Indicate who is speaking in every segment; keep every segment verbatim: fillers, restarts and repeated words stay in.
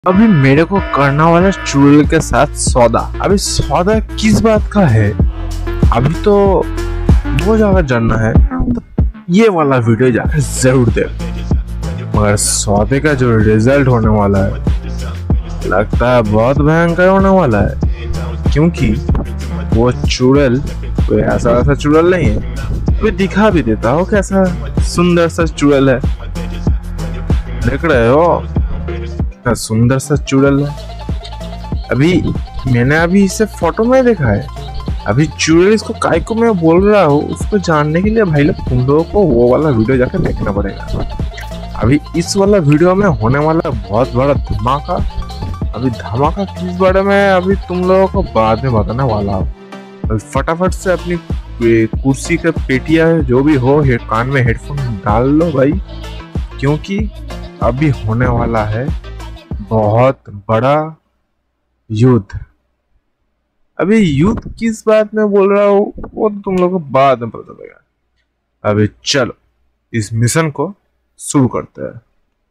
Speaker 1: अभी मेरे को करना वाला चुड़ैल के साथ सौदा। अभी सौदा किस बात का है अभी तो वो जाकर जानना है, तो ये वाला वीडियो जाकर जरूर देख। मगर सौदे का जो रिजल्ट होने वाला है लगता है बहुत भयंकर होने वाला है, क्योंकि वो चुड़ैल कोई ऐसा वैसा चुड़ैल नहीं है। अभी दिखा भी देता हो कैसा सुंदर सा चुड़ैल है, देख रहे हो कितना सुंदर सा चुड़ैल है। अभी मैंने अभी इसे फोटो में देखा है। अभी चुड़ैल इसको काय को मैं बोल रहा हूँ, उसको जानने के लिए भाई लोग तुम लोगों को वो वाला वीडियो जाकर देखना पड़ेगा। अभी इस वाला वीडियो में होने वाला बहुत बड़ा धमाका। अभी धमाका किस बारे में अभी तुम लोगों को बाद में बताने वाला हूँ। फटाफट से अपनी कुर्सी का पेटिया जो भी हो हेड कान में हेडफोन डाल लो भाई, क्योंकि अभी होने वाला है बहुत बड़ा युद्ध। अभी युद्ध किस बात में बोल रहा हूँ वो तो तुम लोगों को बाद में पता चलेगा। अभी चलो इस मिशन को शुरू करते हैं।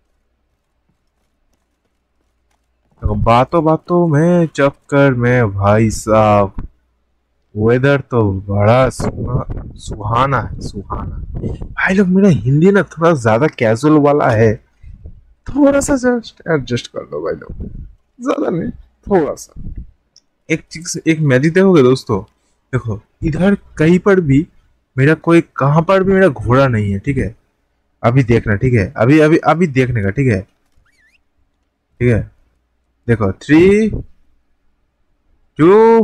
Speaker 1: तो बातों बातों में चक्कर में भाई साहब वेदर तो बड़ा सुहाना है, सुहाना। भाई लोग मेरा हिंदी ना थोड़ा ज्यादा कैजुअल वाला है, थोड़ा सा जस्ट एडजस्ट कर लो भाई लोग, ज्यादा नहीं थोड़ा सा। एक चीज एक मैजिक देखोगे दोस्तों, देखो इधर कहीं पर भी मेरा कोई कहां पर भी मेरा घोड़ा नहीं है, ठीक है। अभी देखना, ठीक है, अभी अभी अभी देखने का, ठीक है ठीक है। देखो थ्री टू,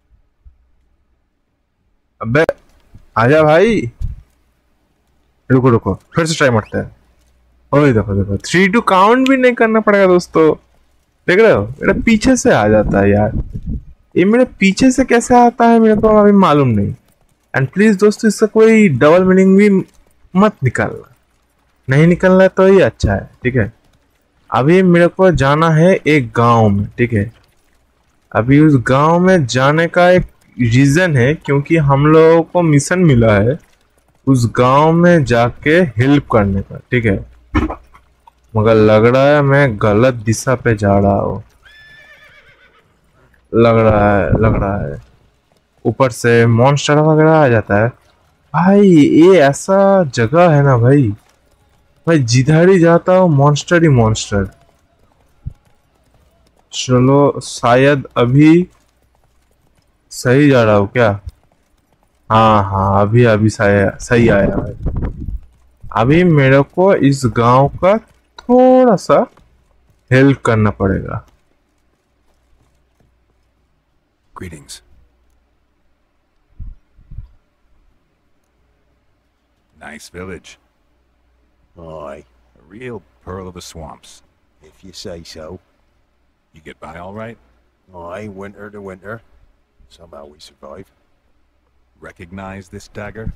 Speaker 1: अबे आजा भाई, रुको रुको फिर से ट्राई मारते हैं। ओए देखो देखो थ्री टू काउंट भी नहीं करना पड़ेगा दोस्तों, देख रहे हो मेरा पीछे से आ जाता है यार। ये मेरे पीछे से कैसे आता है मेरे को अभी मालूम नहीं। एंड प्लीज दोस्तों इसका कोई डबल मीनिंग भी मत निकालना, नहीं निकलना तो ही अच्छा है, ठीक है। अभी मेरे को जाना है एक गांव में, ठीक है। अभी उस गांव में जाने का एक रीजन है, क्योंकि हम लोगों को मिशन मिला है उस गांव में जाके हेल्प करने का, ठीक है। मगर लग रहा है मैं गलत दिशा पे जा रहा हूँ, लग रहा है लग रहा है ऊपर से मॉन्स्टर वगैरह आ जाता है। भाई ये ऐसा जगह है ना भाई, भाई जिधर ही जाता हूँ मॉन्स्टर ही मॉन्स्टर। चलो शायद अभी सही जा रहा हूँ क्या? हाँ हाँ अभी अभी सही सही आया भाई। अभी मेरे को इस गांव का थोड़ा सा हेल्प करना पड़ेगा।
Speaker 2: Greetings. Nice village.
Speaker 3: Aye,
Speaker 2: A real pearl of the swamps.
Speaker 3: if you say so.
Speaker 2: You get by all right?
Speaker 3: Aye, winter to winter. Somehow we survive.
Speaker 2: Recognize this dagger?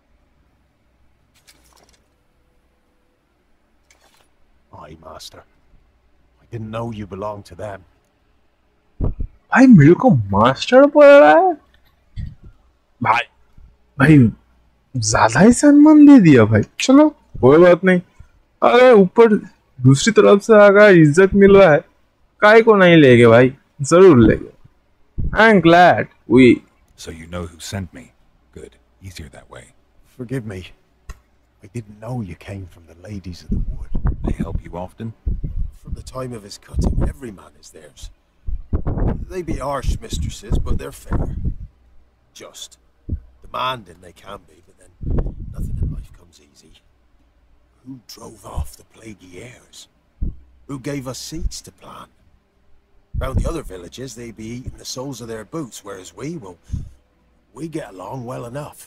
Speaker 3: Aye, master. I didn't know you belonged to them.
Speaker 1: भाई मेरे को master बोल रहा है भाई, भाई ज्यादा ही सम्मान दे दिया भाई। चलो कोई बात नहीं, अगर ऊपर दूसरी तरफ से अगर इज्जत मिल रहा है काय को नहीं लेंगे भाई, जरूर लेंगे। I'm glad we
Speaker 2: So you know who sent me. Good. Easier that way.
Speaker 3: Forgive me. I didn't know you came from the ladies of the wood.
Speaker 2: They help you often?
Speaker 3: From the time of his cutting, every man is theirs. They be harsh mistresses, but they're fair. Just. Demanding they can be, but then nothing in life comes easy. Who drove off the plaguey heirs? Who gave us seeds to plant? Round the other villages, they be eating the soles of their boots, whereas we, well, we get along well enough.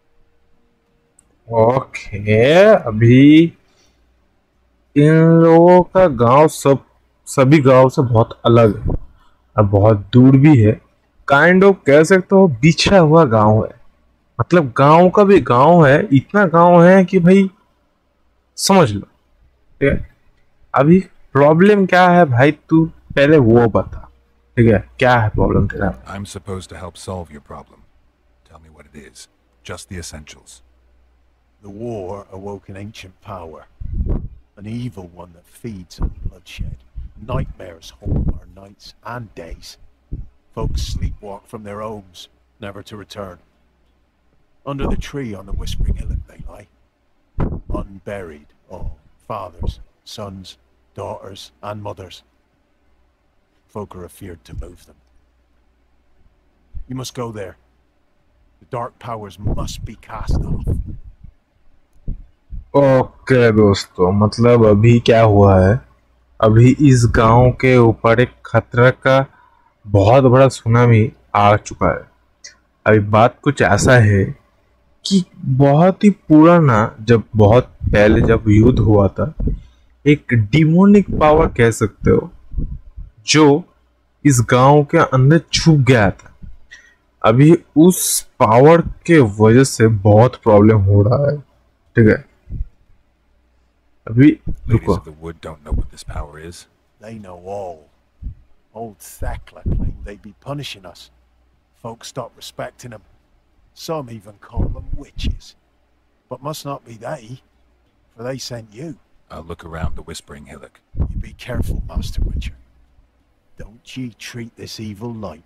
Speaker 1: Okay. अभी इन लोगों का गांव सब सभी गांव से बहुत अलग है और बहुत दूर भी है। काइंड ऑफ कह सकते हो बिछड़ा हुआ गांव है, मतलब गांव का भी गांव है, इतना गांव है कि भाई समझ लो, ठीक है। अभी प्रॉब्लम क्या है भाई तू पहले वो बता, ठीक है, क्या है प्रॉब्लम तेरा?
Speaker 2: I'm supposed to help solve your problem. Tell me what it is. Just the essentials.
Speaker 3: The war awoke an ancient power, an evil one that feeds on bloodshed. Nightmares haunt our nights and days. Folks sleepwalk from their homes, never to return. Under the tree on the Whispering Hillock they lie, unburied, all fathers, sons, daughters, and mothers. Folk are afeard to move them. You must go there. The dark powers must be cast off.
Speaker 1: Okay दोस्तों, मतलब अभी क्या हुआ है, अभी इस गांव के ऊपर एक खतरा का बहुत बड़ा सुनामी आ चुका है। अभी बात कुछ ऐसा है कि बहुत ही पुराना, जब बहुत पहले जब युद्ध हुआ था, एक डिमोनिक पावर कह सकते हो जो इस गांव के अंदर छुप गया था। अभी उस पावर के वजह से बहुत प्रॉब्लम हो रहा है, ठीक है। अभी
Speaker 2: Ladies of the wood don't know what this power is.
Speaker 3: They know all. Old Thekla claimed they'd be punishing us. Folks stopped respecting them. Some even call them witches. But must not be they, for they sent you.
Speaker 2: I'll look around the Whispering Hillock.
Speaker 3: You be careful, Master Witcher. Don't ye treat this evil light.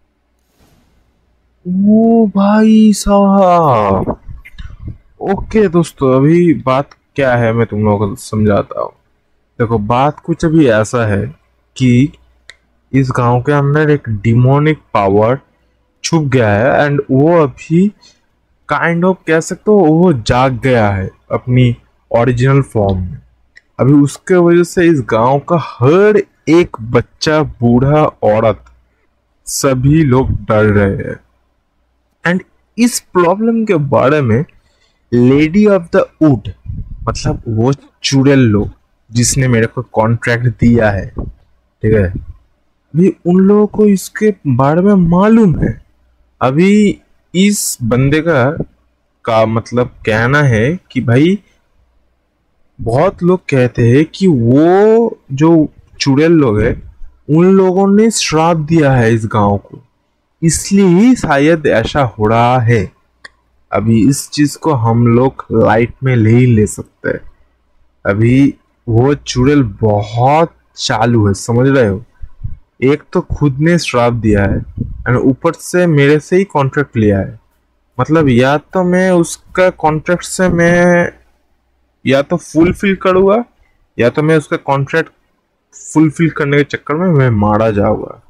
Speaker 1: ओ भाई साहब, okay दोस्तों, अभी बात क्या है मैं तुम लोगों को समझाता हूँ। देखो, बात कुछ अभी ऐसा है कि इस गांव के अंदर एक डिमोनिक पावर छुप गया है एंड वो अभी काइंड ऑफ कह सकते हो वो जाग गया है अपनी ओरिजिनल फॉर्म में। अभी उसके वजह से इस गांव का हर एक बच्चा, बूढ़ा, औरत, सभी लोग डर रहे हैं। एंड इस प्रॉब्लम के बारे में लेडी ऑफ द वुड, मतलब वो चुड़ैल लोग जिसने मेरे को कॉन्ट्रैक्ट दिया है, ठीक है, भी उन लोगों को इसके बारे में मालूम है। अभी इस बंदे का का मतलब कहना है कि भाई बहुत लोग कहते हैं कि वो जो चुड़ैल लोग हैं उन लोगों ने श्राप दिया है इस गांव को, इसलिए ही शायद ऐसा हो रहा है। अभी इस चीज को हम लोग लाइट में ले ही ले सकते हैं। अभी वो चुड़ैल बहुत चालू है, समझ रहे हो। एक तो खुद ने श्राप दिया है और ऊपर से मेरे से ही कॉन्ट्रैक्ट लिया है। मतलब या तो मैं उसका कॉन्ट्रैक्ट से मैं या तो फुलफिल करूँगा या तो मैं उसका कॉन्ट्रैक्ट फुलफिल करने के चक्कर में मैं मारा जाऊंगा।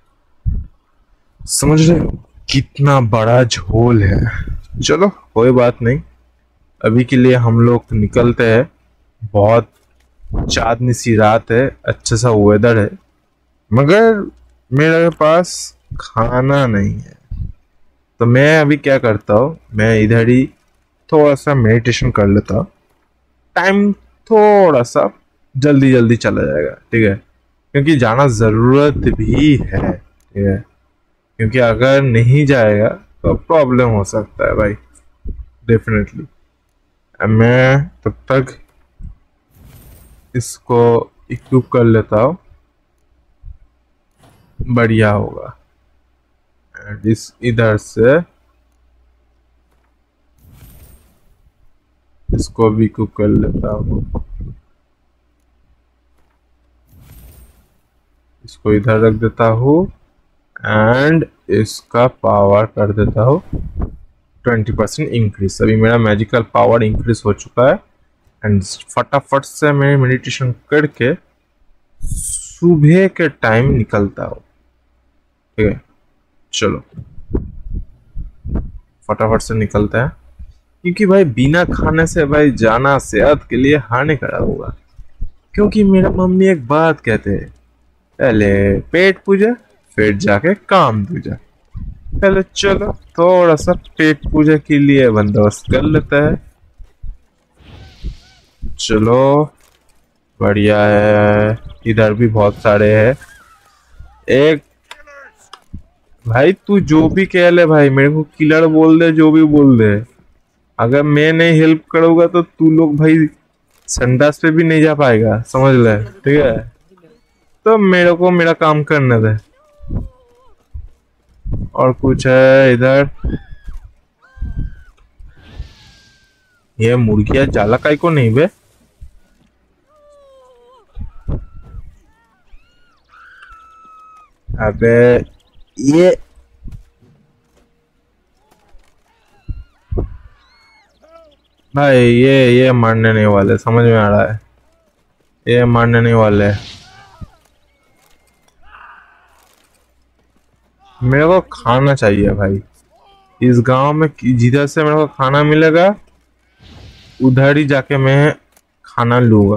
Speaker 1: समझ रहे हो कितना बड़ा झोल है। चलो कोई बात नहीं, अभी के लिए हम लोग निकलते हैं। बहुत चांदनी सी रात है, अच्छा सा वेदर है, मगर मेरे पास खाना नहीं है। तो मैं अभी क्या करता हूँ, मैं इधर ही थोड़ा सा मेडिटेशन कर लेता हूँ। टाइम थोड़ा सा जल्दी जल्दी चला जाएगा, ठीक है, क्योंकि जाना ज़रूरत भी है, ठीक है, क्योंकि अगर नहीं जाएगा तो प्रॉब्लम हो सकता है भाई, डेफिनेटली। मैं तब तक इसको इक्विप कर लेता हूँ, बढ़िया होगा। एंड इस इधर से इसको भी इक्विप कर लेता हूँ, इसको इधर रख देता हूँ एंड इसका पावर कर देता हूँ ट्वेंटी परसेंट इंक्रीज। अभी मेरा मैजिकल पावर इंक्रीज हो चुका है एंड फटाफट से मैं मेडिटेशन करके सुबह के टाइम निकलता हूँ, ठीक है। चलो फटाफट से निकलते हैं, क्योंकि भाई बिना खाने से भाई जाना सेहत के लिए हानिकारक होगा। क्योंकि मेरा मम्मी एक बात कहते हैं, पहले पेट पूजा फिर जाके काम दूजा। पहले चलो थोड़ा सा पेट पूजा के लिए बंदोबस्त कर लेता है। चलो बढ़िया है, इधर भी बहुत सारे हैं। एक भाई तू जो भी कह ले भाई, मेरे को किलर बोल दे, जो भी बोल दे, अगर मैं नहीं हेल्प करूंगा तो तू लोग भाई संडास पे भी नहीं जा पाएगा, समझ ले, ठीक है। तो मेरे को मेरा काम करने दे। और कुछ है इधर, ये मुर्गिया जाला काई को नहीं बे। अबे ये भाई ये ये मारने नहीं वाले, समझ में आ रहा है, ये मारने नहीं वाले। मेरे को खाना चाहिए भाई, इस गांव में जिधर से मेरे को खाना मिलेगा उधर ही जाके मैं खाना लूंगा,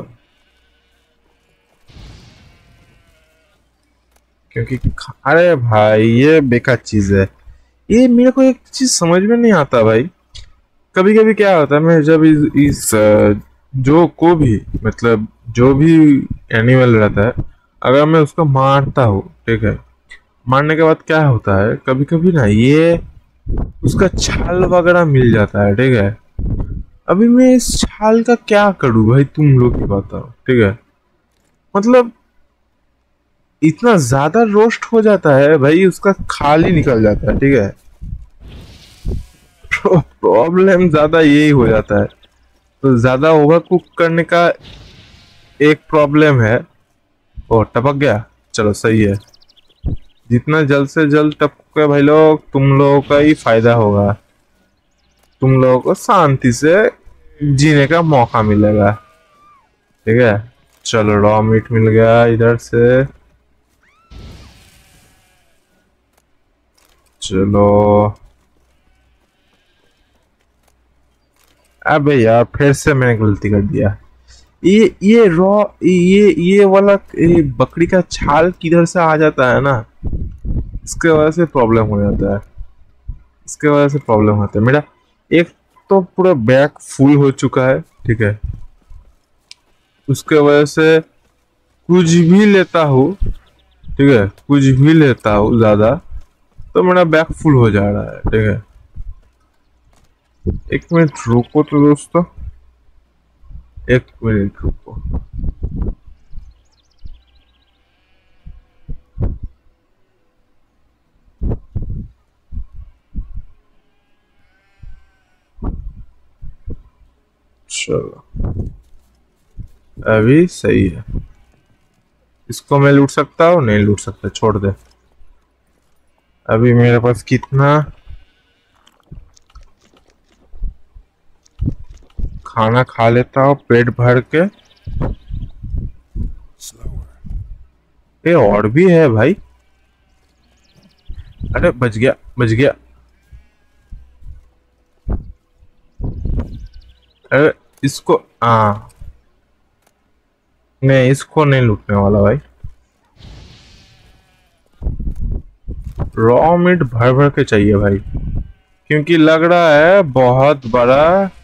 Speaker 1: क्योंकि अरे भाई ये बेकार चीज है। ये मेरे को एक चीज समझ में नहीं आता भाई, कभी कभी क्या होता है, मैं जब इस, इस जो को भी मतलब जो भी एनिमल रहता है, अगर मैं उसको मारता हूँ, ठीक है, मारने के बाद क्या होता है, कभी कभी ना ये उसका छाल वगैरह मिल जाता है, ठीक है। अभी मैं इस छाल का क्या करूँ भाई, तुम लोग ही बताओ, ठीक है। मतलब इतना ज्यादा रोस्ट हो जाता है भाई, उसका खाल ही निकल जाता है, ठीक है। प्रॉब्लम ज्यादा यही हो जाता है, तो ज्यादा ओवर कुक करने का एक प्रॉब्लम है। ओ टपक गया, चलो सही है, जितना जल्द से जल्द टपके भाई लोग, तुम लोगों का ही फायदा होगा, तुम लोगों को शांति से जीने का मौका मिलेगा, ठीक है। चलो रॉ मीट मिल गया इधर से, चलो। अबे यार फिर से मैंने गलती कर दिया, ये ये रॉ ये ये वाला ये बकरी का छाल किधर से आ जाता है ना, इसके वजह से प्रॉब्लम हो जाता है, इसके वजह से प्रॉब्लम होता है। मेरा एक तो पूरा बैग फुल हो चुका है, ठीक है, उसके वजह से कुछ भी लेता हूँ, ठीक है, कुछ भी लेता हूँ ज्यादा तो मेरा बैग फुल हो जा रहा है, ठीक है। एक मिनट रुको तो दोस्तों, एक मिनट रुको। चलो अभी सही है, इसको मैं लूट सकता हूँ, नहीं लूट सकता, छोड़ दे। अभी मेरे पास कितना खाना खा लेता हूँ पेट भर के। ये और भी है भाई, अरे बच गया बच गया। अरे इसको हाँ, नहीं इसको नहीं लूटने वाला भाई, रॉ मीट भर भर के चाहिए भाई, क्योंकि लग रहा है बहुत बड़ा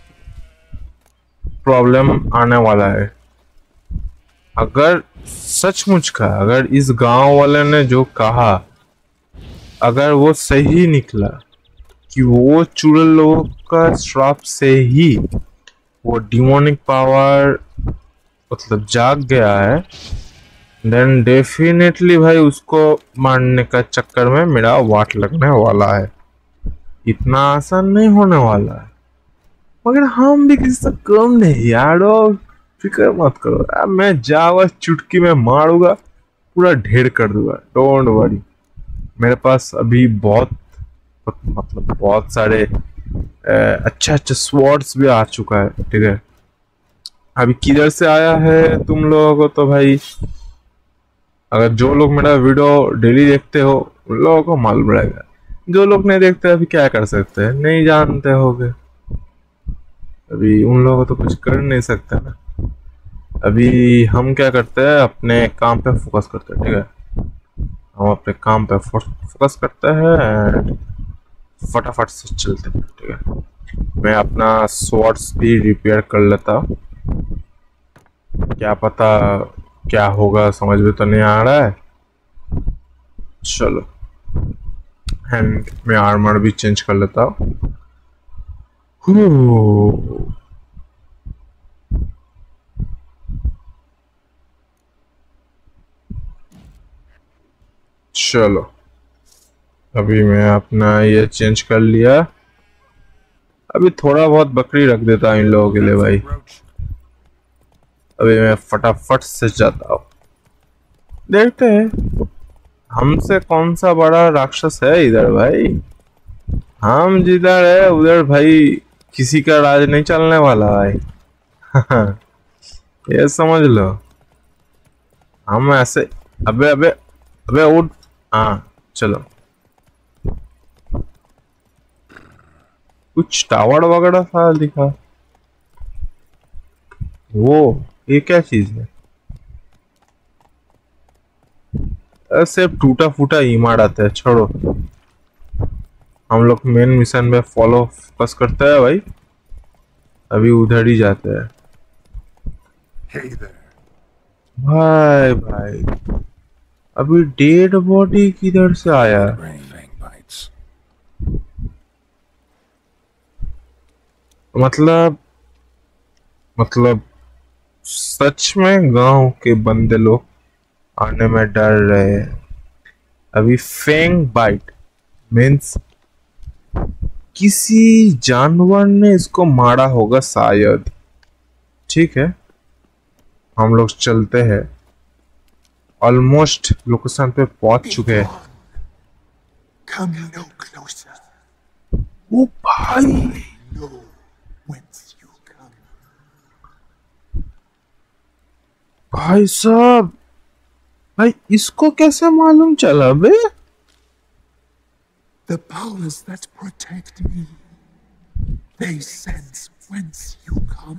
Speaker 1: प्रॉब्लम आने वाला है। अगर सचमुच का, अगर इस गांव वाले ने जो कहा अगर वो सही निकला कि वो चुड़ैल लोगों का श्राप से ही वो डिमोनिक पावर मतलब जाग गया है, देन डेफिनेटली भाई उसको मारने का चक्कर में मेरा वाट लगने वाला है, इतना आसान नहीं होने वाला है। मगर हम भी किसी से कम नहीं यारो, फिक्र मत करो, अब मैं जावा चुटकी में मारूंगा, पूरा ढेर कर दूंगा, डोंट वरी। मेरे पास अभी बहुत मतलब बहुत सारे अच्छे अच्छे स्वॉर्ड्स भी आ चुका है, ठीक है। अभी किधर से आया है तुम लोगों को तो भाई, अगर जो लोग मेरा वीडियो डेली देखते हो उन लोगों को मालूम रहेगा, जो लोग नहीं देखते अभी क्या कर सकते हैं, नहीं जानते होगे, अभी उन लोगों को तो कुछ कर नहीं सकते ना। अभी हम क्या करते हैं, अपने काम पे फोकस करते हैं, ठीक है, हम अपने काम पे फोकस करते हैं एंड फटाफट से चलते हैं, ठीक है। मैं अपना स्वॉर्ड्स भी रिपेयर कर लेता हूँ, क्या पता क्या होगा समझ में तो नहीं आ रहा है। चलो एंड मैं आर्मर भी चेंज कर लेता हूँ। चलो अभी मैं अपना ये चेंज कर लिया, अभी थोड़ा बहुत बकरी रख देता हूँ इन लोगों के लिए भाई। अभी मैं फटाफट से जाता हूँ, देखते हैं हमसे कौन सा बड़ा राक्षस है इधर भाई? हम जिधर है उधर भाई किसी का राज नहीं चलने वाला भाई। ये समझ लो। हम ऐसे अबे अबे अबे उठ। हाँ चलो। कुछ टावर वगैरह था दिखा। वो ये क्या चीज है? सिर्फ टूटा फूटा इमारत है, छोड़ो। हम लोग मेन मिशन में फॉलो फोकस करते हैं भाई। अभी उधर ही जाते हैं।
Speaker 2: Hey there.
Speaker 1: भाई भाई अभी डेड बॉडी किधर से आया?
Speaker 2: Brain fang bites.
Speaker 1: मतलब मतलब सच में गांव के बंदे लोग आने में डर रहे हैं। अभी फैंग बाइट मीन्स किसी जानवर ने इसको मारा होगा शायद। ठीक है, हम लोग चलते हैं। ऑलमोस्ट लोकेशन पे पहुंच चुके हैं।
Speaker 2: Come no closer.
Speaker 1: ओ भाई
Speaker 2: Know whence you come.
Speaker 1: भाई साहब, भाई इसको कैसे मालूम चला बे?
Speaker 2: The powers that protect me. They sense whence you come.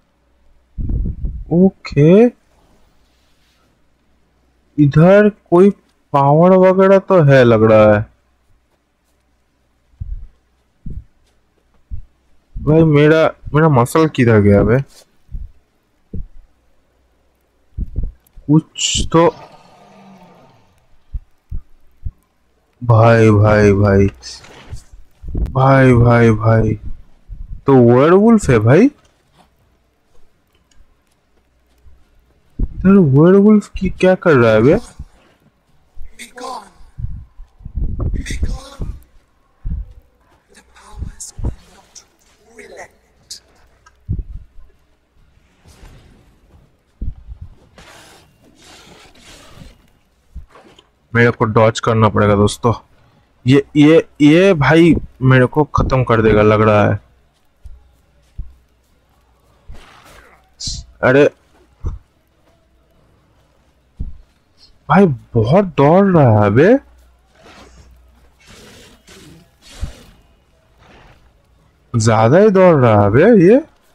Speaker 1: Okay, इधर कोई पावर वगैरह तो है लग रहा है भाई। मेरा मेरा मसल किधर गया बे? कुछ तो भाई भाई भाई भाई भाई भाई तो वेयरवुल्फ है भाई। इधर वेयरवुल्फ की क्या कर रहा है बे?
Speaker 2: Be gone. Be gone. The powers will not relent.
Speaker 1: मेरे को डॉज करना पड़ेगा दोस्तों। ये ये ये भाई मेरे को खत्म कर देगा लग रहा है। अरे भाई बहुत दौड़ रहा है बे। ज्यादा ही दौड़ रहा है बे ये।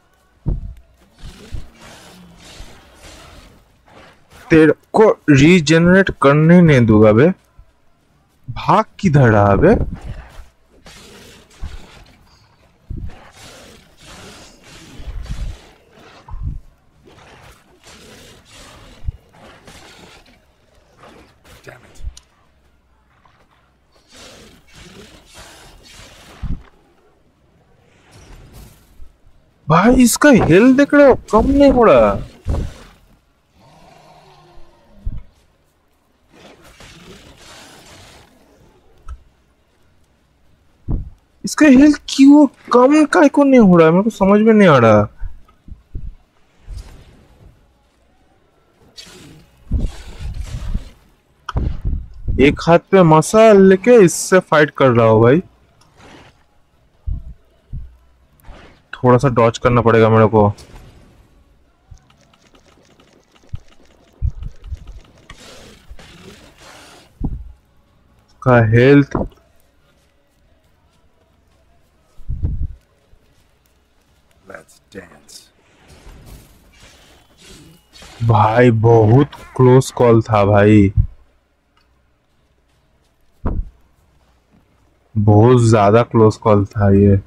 Speaker 1: तेरे को रीजेनरेट करने ही नहीं दूंगा बे। भाग किधर रहा बे?
Speaker 2: Damn it.
Speaker 1: भाई इसका हिल देख रहे हो, कम नहीं हो रहा। इसका हेल्थ क्यों कम काय को नहीं हो रहा है? मेरे को समझ में नहीं आ रहा। एक हाथ पे मसाल लेके इससे फाइट कर रहा हो भाई। थोड़ा सा डॉज करना पड़ेगा मेरे को। का हेल्थ
Speaker 2: Let's dance.
Speaker 1: भाई बहुत क्लोज कॉल था भाई, बहुत ज्यादा क्लोज कॉल था ये।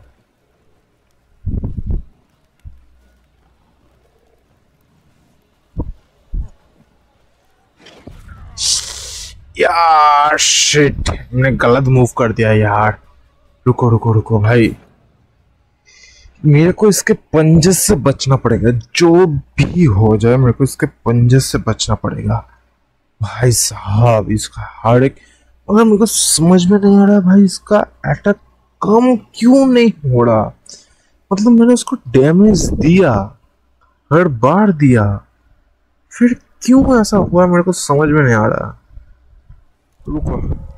Speaker 1: यार शिट, मैंने गलत मूव कर दिया यार। रुको रुको रुको भाई, मेरे को इसके पंजे से बचना पड़ेगा। जो भी हो जाए मेरे को इसके पंजे से बचना पड़ेगा भाई साहब। इसका हर एक, मगर मेरे को समझ में नहीं आ रहा भाई इसका अटैक कम क्यों नहीं हो रहा। मतलब मैंने उसको डैमेज दिया, हर बार दिया, फिर क्यों ऐसा हुआ मेरे को समझ में नहीं आ रहा। रुको।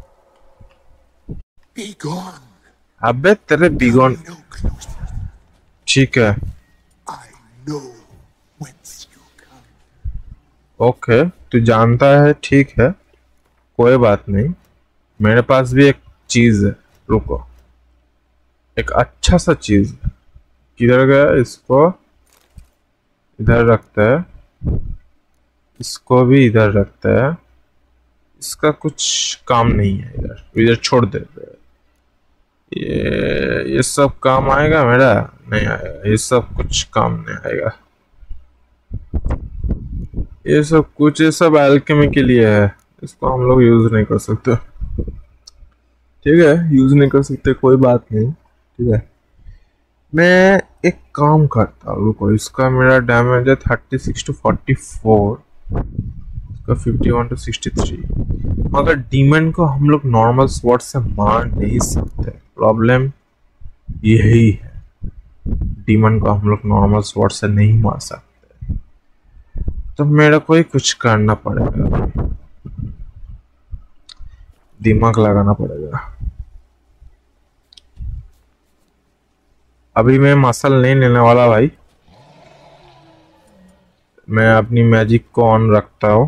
Speaker 2: Be gone.
Speaker 1: अबे तेरे बिगॉन।
Speaker 2: Come no closer.
Speaker 1: ठीक है,
Speaker 2: I know whence you come.
Speaker 1: Okay, तू जानता है, ठीक है, कोई बात नहीं। मेरे पास भी एक चीज है, रुको, एक अच्छा सा चीज। किधर गया? इसको इधर रखते हैं, इसको भी इधर रखते हैं। इसका कुछ काम नहीं है, इधर इधर छोड़ देते हैं। ये ये सब काम आएगा मेरा? नहीं आएगा, ये सब कुछ काम नहीं आएगा। ये सब कुछ ये सब एल्केमी के लिए है, इसको हम लोग यूज नहीं कर सकते। ठीक है, यूज नहीं कर सकते, कोई बात नहीं। ठीक है, मैं एक काम करता हूँ, रुको। इसका मेरा डैमेज है thirty six to forty four, इसका fifty one to sixty three. मगर डीमन को हम लोग नॉर्मल स्वॉर्ड से मार नहीं सकते, प्रॉब्लम यही है। डीमन को हम लोग नॉर्मल स्वॉर्ड से नहीं मार सकते, तो मेरा कोई कुछ करना पड़ेगा, दिमाग लगाना पड़ेगा। अभी मैं मसल नहीं लेने वाला भाई, मैं अपनी मैजिक को ऑन रखता हूँ।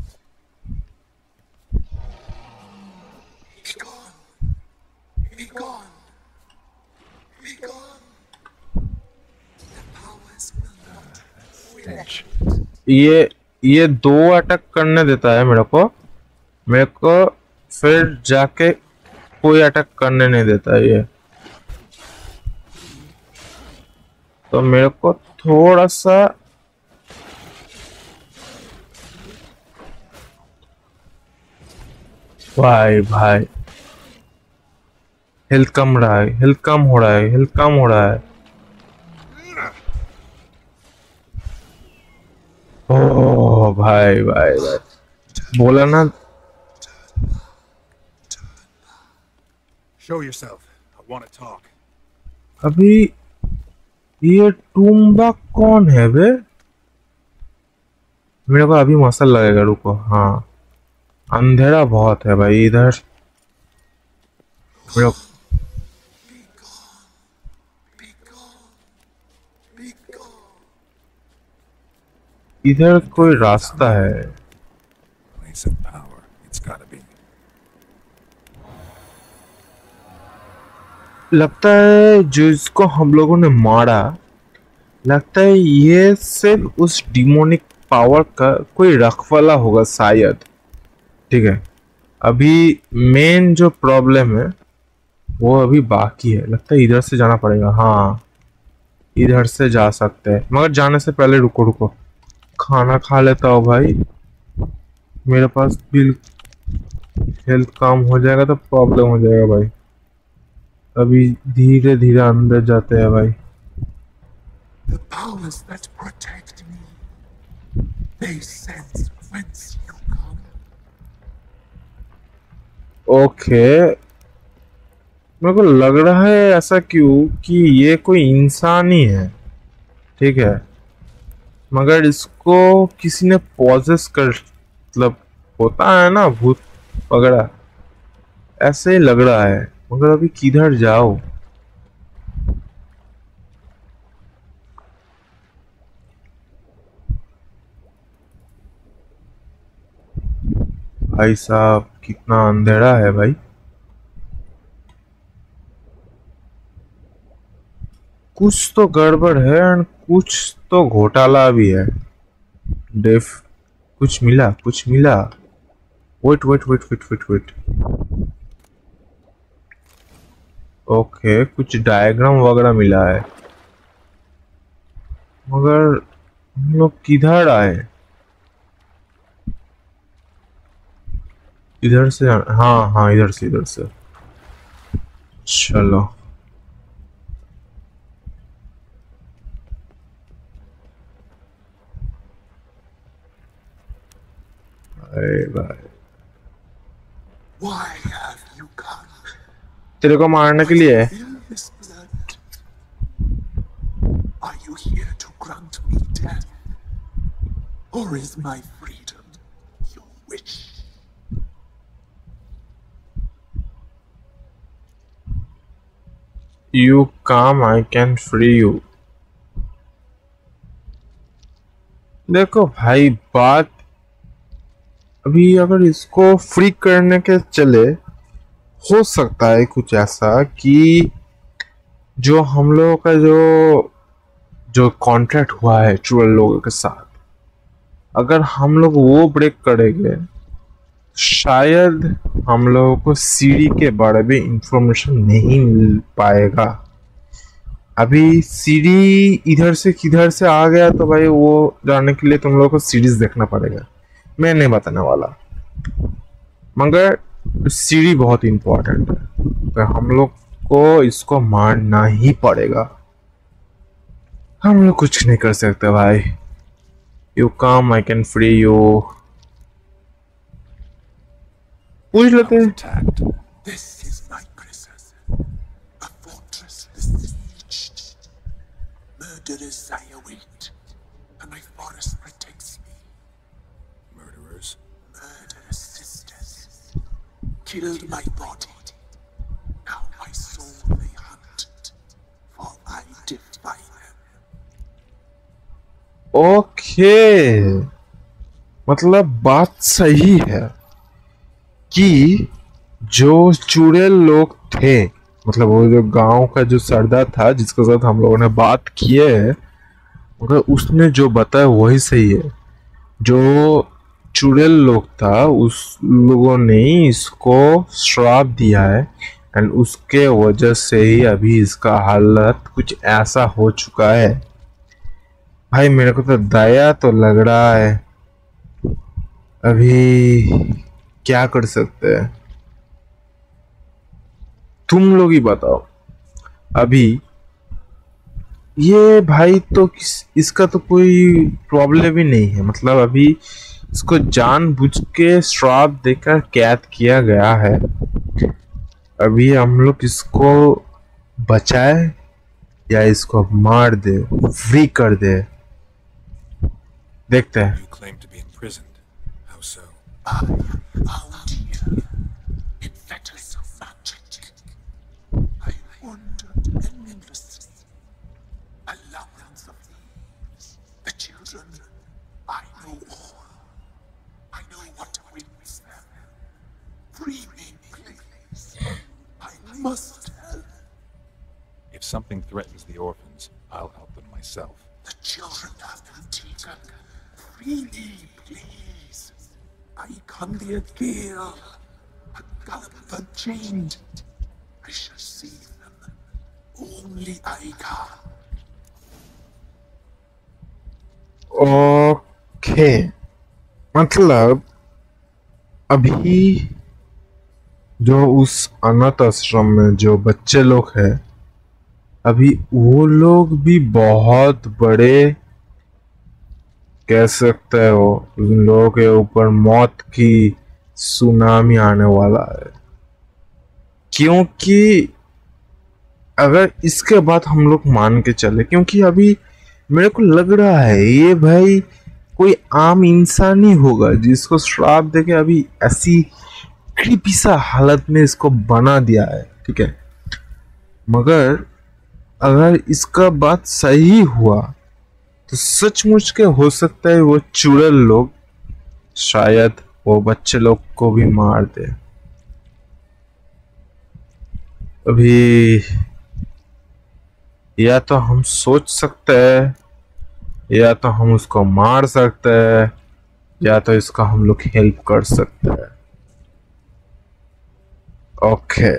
Speaker 2: Be gone. Be gone. Be gone. The powers will not win.
Speaker 1: ये ये दो अटैक करने देता है मेरे को, मेरे को फिर जाके कोई अटैक करने नहीं देता है ये। तो मेरे को थोड़ा सा भाई भाई हेल्थ कम रहा है, हेल्थ कम हो रहा है, हेल्थ कम हो रहा है। ओ भाई भाई भाई, बोला ना।
Speaker 2: Show yourself. I want to talk.
Speaker 1: अभी ये टूम्बा कौन है बे? मेरे को अभी मसल लगेगा, रुको। हाँ, अंधेरा बहुत है भाई इधर। मेरे
Speaker 2: Be gone. Be gone. Be gone.
Speaker 1: इधर कोई रास्ता है।
Speaker 2: Place of power. It's gotta be.
Speaker 1: लगता है जो इसको हम लोगों ने मारा, लगता है ये सिर्फ उस डिमोनिक पावर का कोई रखवाला होगा शायद। ठीक है, अभी मेन जो प्रॉब्लम है वो अभी बाकी है। लगता है इधर से जाना पड़ेगा। हाँ, इधर से जा सकते हैं, मगर जाने से पहले रुको रुको, खाना खा लेता हूँ भाई। मेरे पास बिल हेल्थ कम हो जाएगा तो प्रॉब्लम हो जाएगा भाई। अभी धीरे धीरे अंदर जाते हैं भाई।
Speaker 2: The powers that protect me. They sense whence you come.
Speaker 1: Okay, मेरे को लग रहा है ऐसा क्यों कि ये कोई इंसान ही है। ठीक है, मगर इसको किसी ने पॉजेस कर, मतलब होता है ना भूत वगैरह, ऐसे ही लग रहा है। मगर अभी किधर जाओ? भाई साहब कितना अंधेरा है भाई। कुछ तो गड़बड़ है और कुछ तो घोटाला भी है। डेफ कुछ मिला, कुछ मिला। Wait wait wait wait wait wait okay, कुछ डायग्राम वगैरह मिला है, मगर हम लोग किधर आए? इधर से? हाँ हाँ, इधर से, इधर से। चलो अरे भाई,
Speaker 2: Why have you come?
Speaker 1: तेरे को मारने के लिए है।
Speaker 2: In this blood. Are you here to grant me death? Or is my freedom your wish?
Speaker 1: You come, I can free you. देखो भाई, बात अभी अगर इसको फ्री करने के चले, हो सकता है कुछ ऐसा कि जो हम लोगों का जो जो कॉन्ट्रैक्ट हुआ है ट्रूअल लोगों के साथ, अगर हम लोग वो ब्रेक करेंगे, शायद हम लोगों को सीढ़ी के बारे में इंफॉर्मेशन नहीं मिल पाएगा। अभी सीढ़ी इधर से किधर से आ गया तो भाई वो जानने के लिए तुम लोगों को सीरीज देखना पड़ेगा, मैं नहीं बताने वाला। मगर सीढ़ी बहुत इंपॉर्टेंट है, तो हम लोग को इसको मारना ही पड़ेगा। हम लोग कुछ नहीं कर सकते भाई। You come, I can free you. पूछ लेते हैं।
Speaker 2: Attacked. This is my prison. A fortress besieged. Murderers I await, and my forest protects me.
Speaker 3: Murderers.
Speaker 2: Murderous sisters killed my body. Now my soul they hunt, for I defy them.
Speaker 1: Okay, मतलब बात सही है कि जो चुड़ैल लोग थे, मतलब वो जो गांव का जो सरदार था जिसके साथ हम लोगों ने बात की है, मगर उसने जो बताया वही सही है। जो चुड़ैल लोग था उस लोगों ने इसको श्राप दिया है, एंड उसके वजह से ही अभी इसका हालत कुछ ऐसा हो चुका है। भाई मेरे को तो दया तो लग रहा है, अभी क्या कर सकते हैं तुम लोग ही बताओ। अभी ये भाई तो किस इसका तो कोई प्रॉब्लम ही नहीं है, मतलब अभी इसको जानबूझ के श्राप देकर कैद किया गया है। अभी हम लोग इसको बचाए या इसको मार दे, फ्री कर दे, देखते हैं।
Speaker 3: You claim to be imprisoned. How so?
Speaker 2: I am bound here in fetters of magic. I wandered endlessly, a labyrinth of thieves. The children, I know all. I know what awaits them. Free me, please. I must help.
Speaker 3: If something threatens the orphans, I'll help them myself.
Speaker 2: The children have been taken. Free me, please. I can be a girl, a gallop unchained. I shall save them. Only I can.
Speaker 1: Okay, मतलब अभी जो उस अनाथ आश्रम में जो बच्चे लोग हैं, अभी वो लोग भी बहुत बड़े, कह सकते हो उन लोगों के ऊपर मौत की सुनामी आने वाला है। क्योंकि अगर इसके बाद हम लोग मान के चले, क्योंकि अभी मेरे को लग रहा है ये भाई कोई आम इंसान ही होगा जिसको श्राप देके अभी ऐसी क्रीपी सा हालत में इसको बना दिया है, ठीक है। मगर अगर इसका बात सही हुआ तो सचमुच के हो सकता है वो चुड़ैल लोग शायद वो बच्चे लोग को भी मार दे। अभी या तो हम सोच सकते हैं, या तो हम उसको मार सकते हैं, या तो इसका हम लोग हेल्प कर सकते हैं। ओके,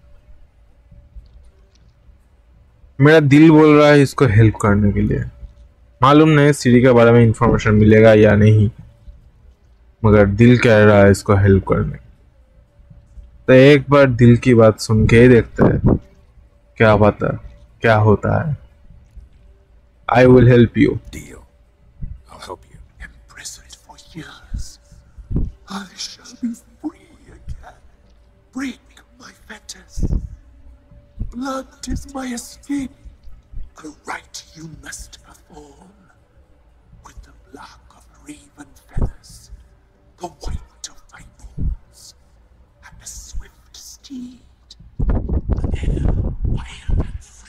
Speaker 1: मेरा दिल बोल रहा है इसको हेल्प करने के लिए। मालूम नहीं सीढ़ी के बारे में इंफॉर्मेशन मिलेगा या नहीं, मगर दिल कह रहा है इसको हेल्प करने। तो एक बार दिल की बात सुन के ही देखते हैं क्या पता क्या होता है। I will help you.
Speaker 3: Deal. I'll help you.
Speaker 2: Imprisoned for years, I shall be free again. Break my fetters. Blood is my escape. A rite you must perform. With the black of raven feathers, the white of my bones, and a swift steed, an air wild and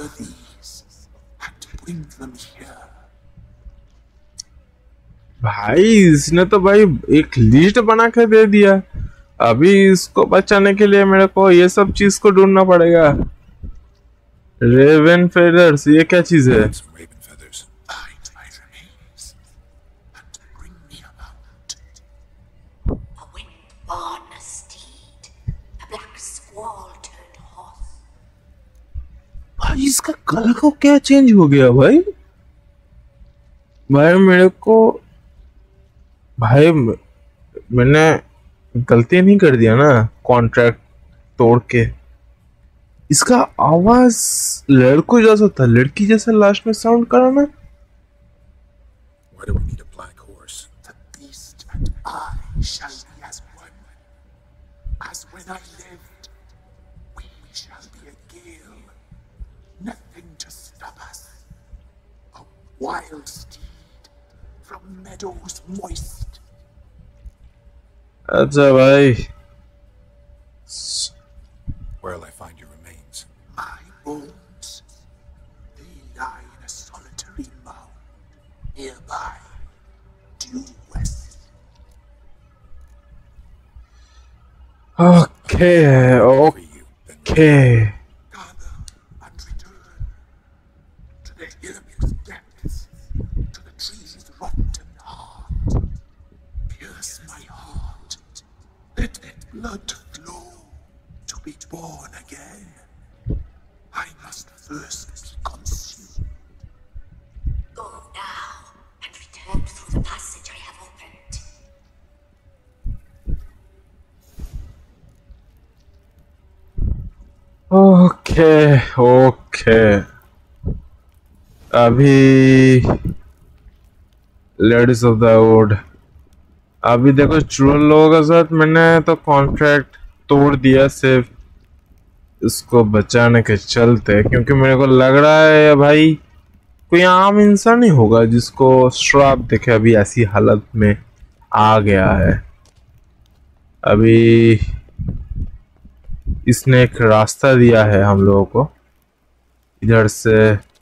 Speaker 2: gather these and bring them here.
Speaker 1: भाई इसने तो भाई एक list बना के दे दिया। अभी इसको बचाने के लिए मेरे को ये सब चीज को ढूंढना पड़ेगा। रेवन फेदर्स, ये क्या चीज है?
Speaker 2: Some raven feathers. Find my remains and bring me about.
Speaker 4: A wind-born steed, a black squall turned horse.
Speaker 1: भाई इसका कलर को क्या चेंज हो गया भाई? भाई मेरे को भाई मैंने गलती नहीं कर दिया ना कॉन्ट्रैक्ट तोड़ के? इसका आवाज लड़कों जैसा था, लड़की जैसा लास्ट में साउंड करा ना।
Speaker 3: Why do we need a black horse?
Speaker 2: The beast and I shall be as one. As when I lived, we shall be a gale. Nothing to stop us. A wild steed from meadows moist.
Speaker 1: अच्छा भाई,
Speaker 3: Where'll I find your remains?
Speaker 2: My bones, they lie in a solitary mound nearby, due west.
Speaker 1: Okay
Speaker 3: Free you, then
Speaker 1: okay.
Speaker 2: Gather and return to the Hillmuse depths, to the tree's rotten heart. Pierce my heart, let that blood flow to be born again. I must first be consumed.
Speaker 4: Go now and return through the passage I have opened.
Speaker 1: Okay okay, अभी ladies of the wood, अभी देखो चुड़ैल लोगों के साथ मैंने तो contract तोड़ दिया सिर्फ इसको बचाने के चलते, क्योंकि मेरे को लग रहा है भाई कोई आम इंसान नहीं होगा जिसको श्राप देखे अभी ऐसी हालत में आ गया है। अभी इसने एक रास्ता दिया है हम लोगों को, इधर से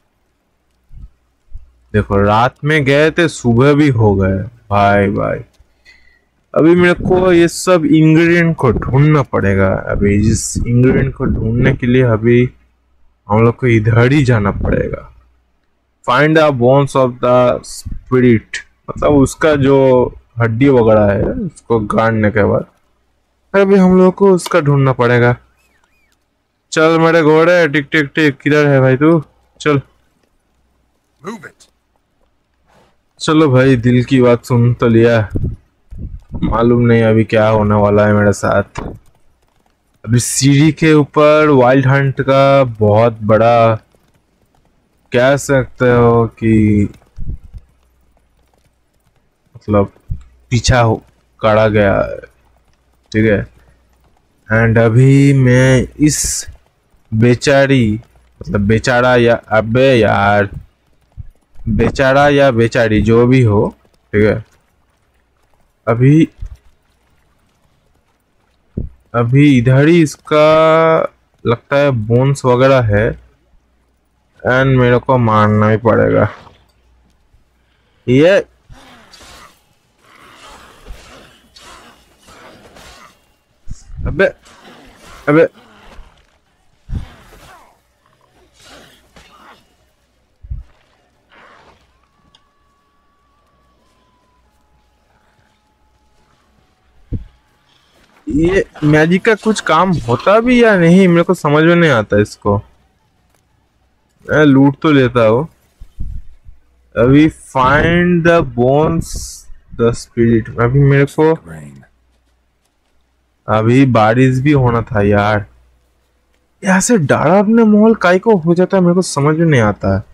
Speaker 1: देखो रात में गए थे, सुबह भी हो गए भाई भाई। अभी मेरे को ये सब इंग्रेडिएंट को ढूंढना पड़ेगा। अभी जिस इंग्रेडिएंट को ढूंढने के लिए अभी हम लोग को इधर ही जाना पड़ेगा। Find the bones of the spirit, मतलब उसका जो हड्डी वगैरह है उसको गाड़ने के बाद अभी हम लोग को उसका ढूंढना पड़ेगा। चल मेरे घोड़े, टिक टिक टिक, किधर है भाई तू? चल
Speaker 3: move it.
Speaker 1: चलो भाई, दिल की बात सुन तो लिया, मालूम नहीं अभी क्या होने वाला है मेरे साथ। अभी सीढ़ी के ऊपर वाइल्ड हंट का बहुत बड़ा कह सकते हो कि मतलब पीछा हो काढ़ा गया है, ठीक है। एंड अभी मैं इस बेचारी मतलब बेचारा या अबे यार बेचारा या बेचारी जो भी हो, ठीक है, अभी अभी इधर ही इसका लगता है बोन्स वगैरह है एंड मेरे को मारना ही पड़ेगा। ये अबे अबे ये मैजिक का कुछ काम होता भी या नहीं मेरे को समझ में नहीं आता। इसको मैं लूट तो लेता हूँ। अभी find the bones the spirit, अभी मेरे को
Speaker 3: Rain.
Speaker 1: अभी बारिश भी होना था यार। यहाँ से डारा अपने माहौल काय को हो जाता है मेरे को समझ में नहीं आता है।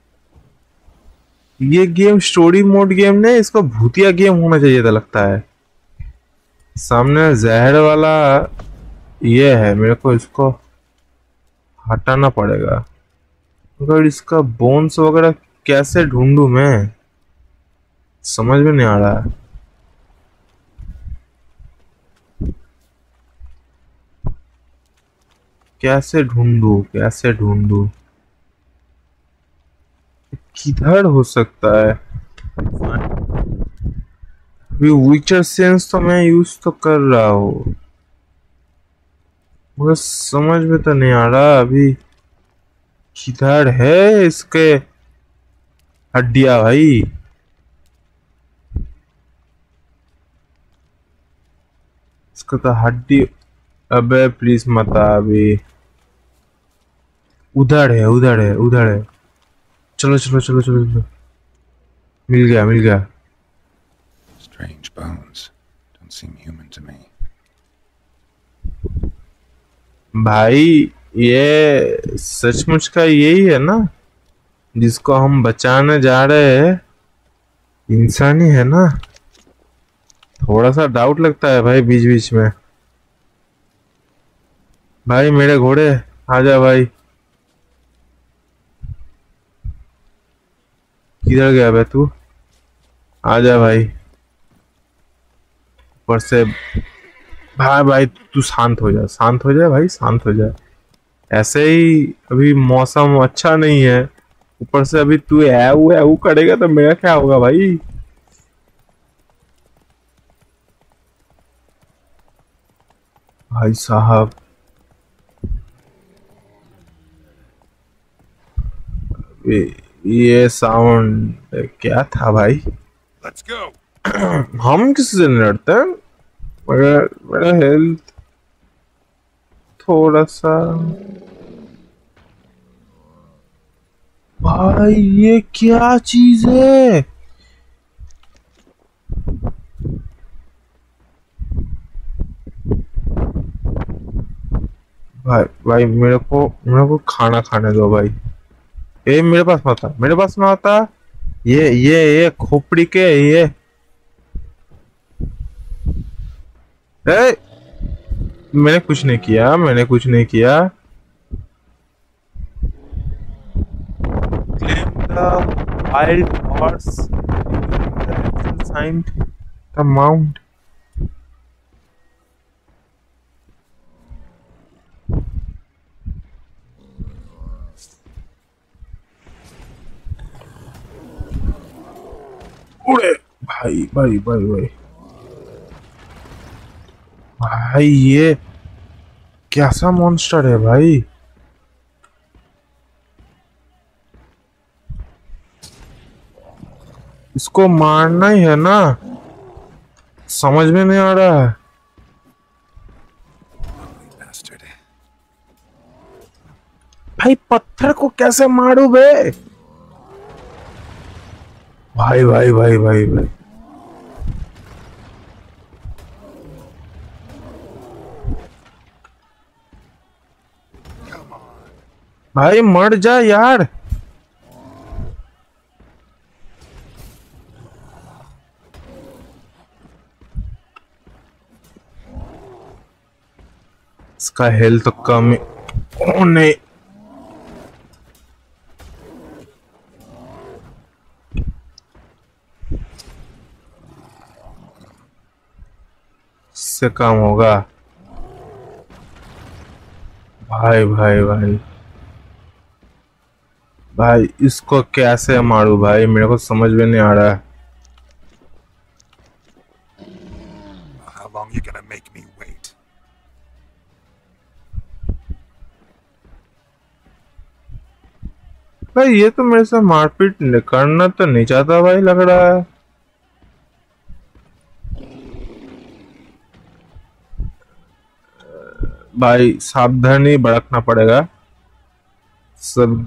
Speaker 1: ये गेम स्टोरी मोड गेम नहीं, इसको भूतिया गेम होना चाहिए था लगता है। सामने जहर वाला ये है, मेरे को इसको हटाना पड़ेगा। अगर इसका बोन्स वगैरह कैसे ढूंढूं मैं, समझ में नहीं आ रहा है। कैसे ढूंढूं कैसे ढूंढूं किधर हो सकता है? अभी विचर सेंस तो मैं यूज तो कर रहा हूँ, मुझे समझ में तो नहीं आ रहा अभी किधर है इसके हड्डियां भाई। इसका तो हड्डी, अबे प्लीज मत आ अभी। उधर है उधर है उधर है, चलो चलो चलो चलो चलो। मिल गया मिल गया।
Speaker 2: Strange bones. Don't seem human to me.
Speaker 1: भाई ये सचमुच का यही है ना जिसको हम बचाने जा रहे हैं? इंसान ही है ना? थोड़ा सा डाउट लगता है भाई बीच बीच में। भाई मेरे घोड़े आजा भाई। किधर गया बे तू? आजा भाई ऊपर से। भाई भाई तू शांत हो जा, शांत हो जा भाई, शांत हो जा। ऐसे ही अभी मौसम अच्छा नहीं है, ऊपर से अभी तू ऐऊ ऐऊ करेगा तो मेरा क्या होगा भाई? भाई साहब ये, ये साउंड क्या था भाई?
Speaker 2: Let's go.
Speaker 1: हम किसी से नहीं लड़ते हैं, मगर मेरा हेल्थ थोड़ा सा। भाई ये क्या चीज है? भाई भाई मेरे को मेरे को खाना खाने दो भाई। ए मेरे पास मत आ, मेरे पास ना आता। ये ये ये खोपड़ी के ये ए, मैंने कुछ नहीं किया, मैंने कुछ नहीं किया। Claim the wild horse signed the mount. उड़े भाई भाई भाई भाई भाई ये कैसा मॉन्स्टर है भाई? इसको मारना ही है ना? समझ में नहीं आ रहा है।
Speaker 2: Bastard.
Speaker 1: भाई पत्थर को कैसे मारू बे? भाई भाई भाई भाई भाई भाई मर जा यार। इसका हेल्थ कम। ओ नहीं, इससे कम होगा। भाई भाई भाई भाई इसको कैसे मारू भाई? मेरे को समझ में नहीं आ रहा है।
Speaker 2: How long you gonna make me wait?
Speaker 1: भाई ये तो मेरे से मारपीट करना तो नहीं चाहता भाई, लग रहा है। भाई सावधानी बरतना पड़ेगा सब।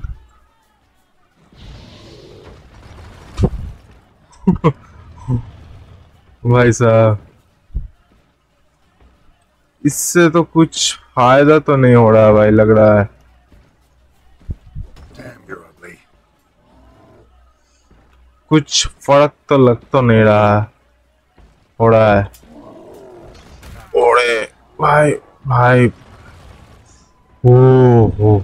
Speaker 1: भाई साहब इससे तो कुछ फायदा तो नहीं हो रहा भाई, लग रहा है।
Speaker 2: Damn, you're ugly.
Speaker 1: कुछ फर्क तो लग तो नहीं रहा हो रहा है। ओरे भाई भाई ओ हो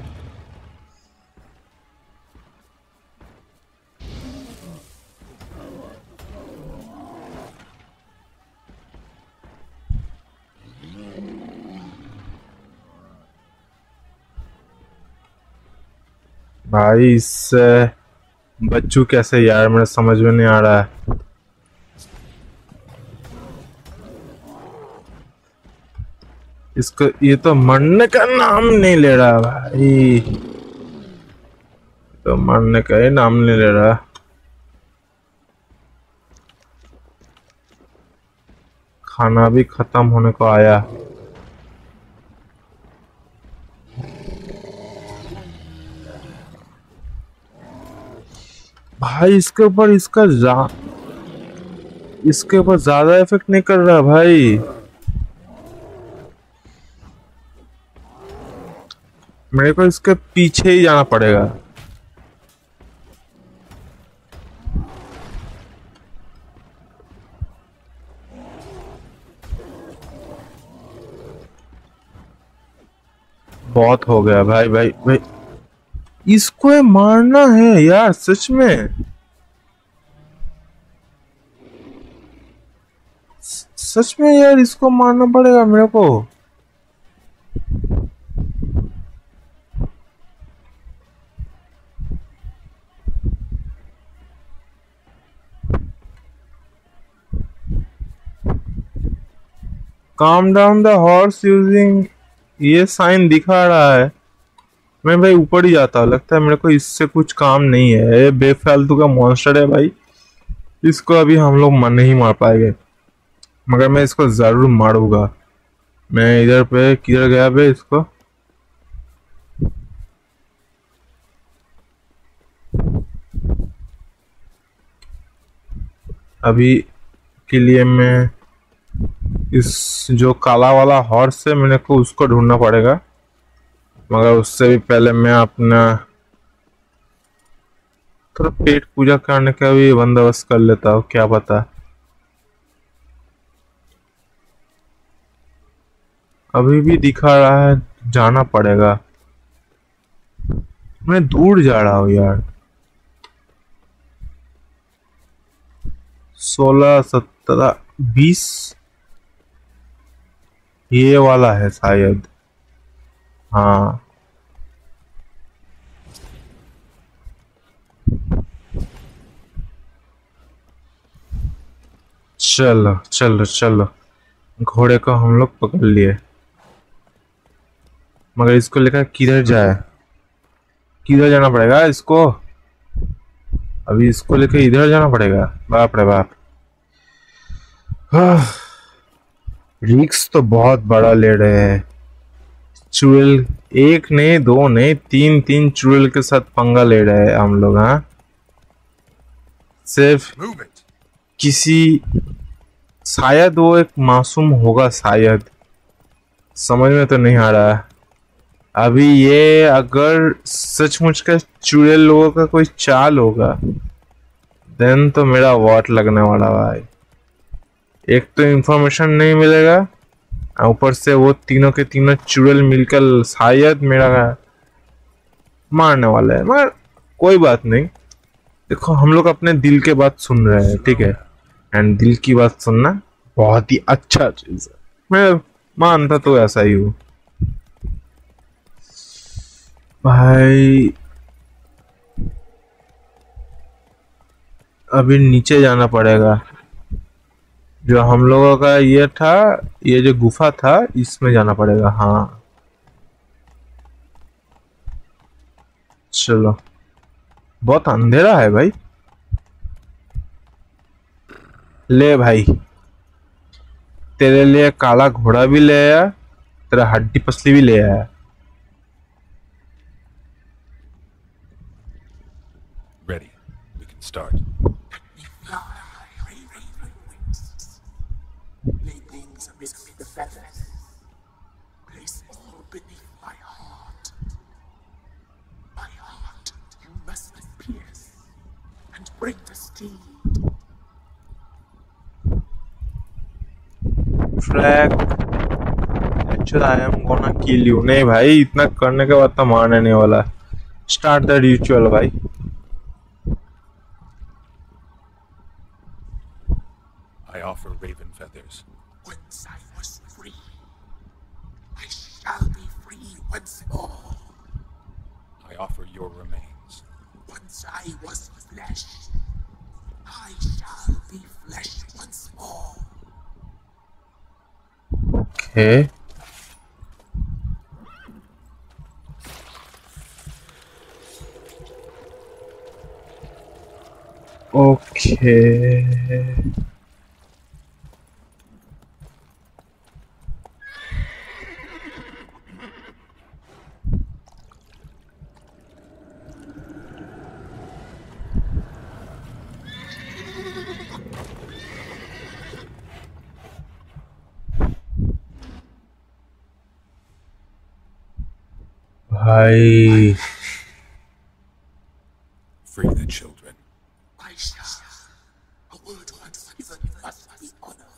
Speaker 1: भाई इससे बच्चू कैसे यार, मेरे समझ में नहीं आ रहा है। इसको ये तो मरने का नाम नहीं ले रहा भाई, तो मरने का ही नाम नहीं ले रहा। खाना भी खत्म होने को आया। भाई इसके ऊपर इसका जा इसके ऊपर ज्यादा इफेक्ट नहीं कर रहा भाई। मेरे को इसके पीछे ही जाना पड़ेगा। बहुत हो गया भाई भाई भाई, इसको मारना है यार सच में। सच में यार इसको मारना पड़ेगा मेरे को। Calm down the horse using, ये साइन दिखा रहा है। मैं भाई ऊपर ही जाता हूँ, लगता है मेरे को इससे कुछ काम नहीं है। ये बेफालतू का मॉन्स्टर है भाई, इसको अभी हम लोग मन नहीं मार पाएंगे, मगर मैं इसको जरूर मारूंगा। मैं इधर पे किधर गया बे इसको, अभी के लिए मैं इस जो काला वाला हॉर्स है मेरे को उसको ढूंढना पड़ेगा, मगर उससे भी पहले मैं अपना थोड़ा पेट पूजा करने का भी बंदोबस्त कर लेता हूँ, क्या पता। अभी भी दिखा रहा है जाना पड़ेगा, मैं दूर जा रहा हूँ यार। सोलह सत्रह बीस ये वाला है शायद, हाँ। चलो चलो चलो, घोड़े को हम लोग पकड़ लिए, मगर इसको लेकर किधर जाए, किधर जाना पड़ेगा इसको। अभी इसको लेकर इधर जाना पड़ेगा, बाप रे बाप। रिक्स तो बहुत बड़ा ले रहे हैं। चुड़ैल एक नहीं दो नहीं तीन तीन चुड़ैल के साथ पंगा ले रहे हैं हम लोग। हाँ सिर्फ किसी, शायद वो एक मासूम होगा शायद, समझ में तो नहीं आ रहा है अभी। ये अगर सचमुच का चुड़ैल लोगों का कोई चाल होगा देन तो मेरा वाट लगने वाला भाई। एक तो इंफॉर्मेशन नहीं मिलेगा, ऊपर से वो तीनों के तीनों चुड़ैल मिलकर शायद मेरा मारने वाला है। मगर कोई बात नहीं, देखो हम लोग अपने दिल के बात सुन रहे हैं, ठीक है। एंड दिल की बात सुनना बहुत ही अच्छा चीज है, मैं मानता तो ऐसा ही हूँ भाई। अभी नीचे जाना पड़ेगा, जो हम लोगों का ये था, ये जो गुफा था इसमें जाना पड़ेगा। हाँ चलो, बहुत अंधेरा है भाई। ले भाई, तेरे लिए काला घोड़ा भी ले आया, तेरा हड्डी पसली भी ले आया।
Speaker 2: Ready. We can start.
Speaker 5: Lay things amidst the feathers. Place all beneath my heart. My heart you must pierce and break the steed.
Speaker 1: Flag. Actually, I am gonna kill you. नहीं भाई, इतना करने के बाद तो मारने नहीं वाला। Start the ritual भाई।
Speaker 2: I offer raven feathers.
Speaker 5: Once I was free, I shall be free once more.
Speaker 2: I offer your remains.
Speaker 5: Once I was flesh. I shall be flesh once more.
Speaker 1: Okay. Okay. Bhai.
Speaker 2: Free the children.
Speaker 5: I shall. A word once given must be honored.